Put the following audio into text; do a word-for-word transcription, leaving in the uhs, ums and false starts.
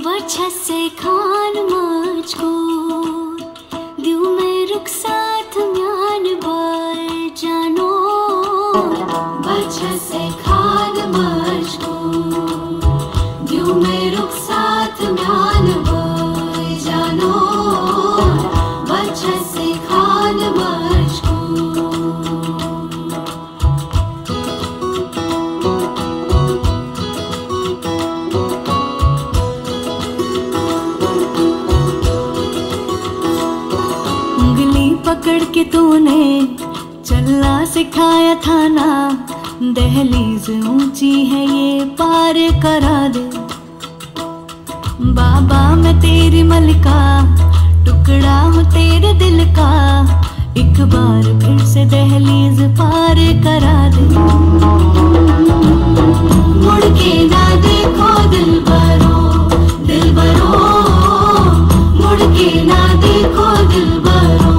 वजह से खान मुझको दियो में रुख साथ म्यान बार जानो वजह से खान मुझको दियो में रुख साथ म्यान बार जानो वजह से खान मुझको। पकड़ के तूने चलना सिखाया था ना, दहलीज ऊंची है ये पार करा दे। बाबा मैं तेरी मलिका, टुकड़ा हूँ तेरे दिल का, एक बार फिर से दहलीज पार करा दे। मुड़ के ना देखो दिल बरो दिल बरो, मुड़ के ना देखो दिल बरो।